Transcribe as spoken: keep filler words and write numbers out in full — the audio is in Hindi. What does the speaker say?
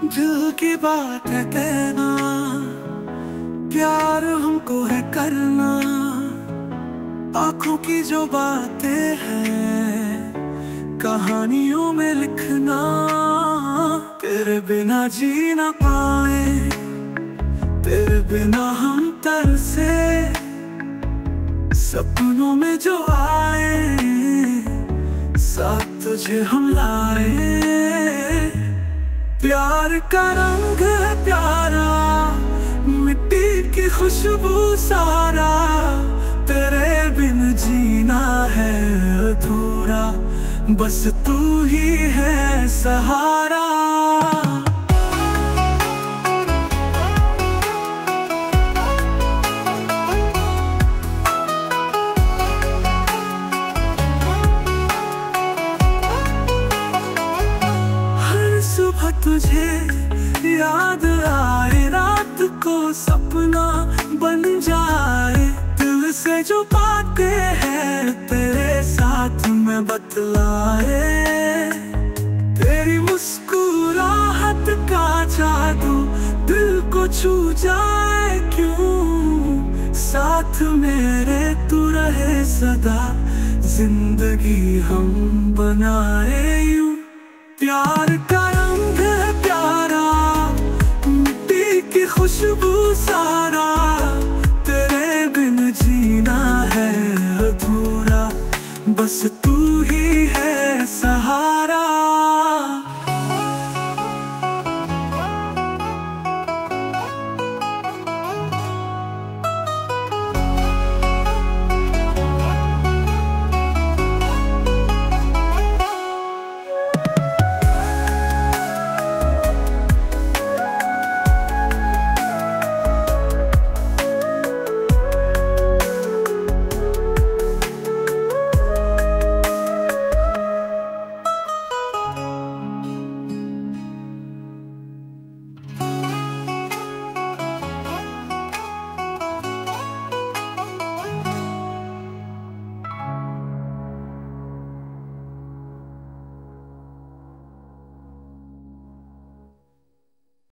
दिल की बात है कहना, प्यार हमको है करना। आंखों की जो बातें हैं कहानियों में लिखना। तेरे बिना जी ना पाए, तेरे बिना हम तरसे, सपनों में जो आए साथ तुझे हम लाए। प्यार का रंग है प्यारा, मिट्टी की खुशबू सारा। तेरे बिन जीना है अधूरा, बस तू ही है सहारा। सुबह तुझे याद आए, रात को सपना बन जाए। दिल से जो बातें हैं तेरे साथ में बतलाए। तेरी मुस्कुराहट का जादू दिल को छू जाए क्यों। साथ मेरे तू रहे सदा, जिंदगी हम बनाए यूं। प्यार का रंग है प्यारा, मिट्टी की खुशबू सारा। तेरे बिन जीना है अधूरा, बस तू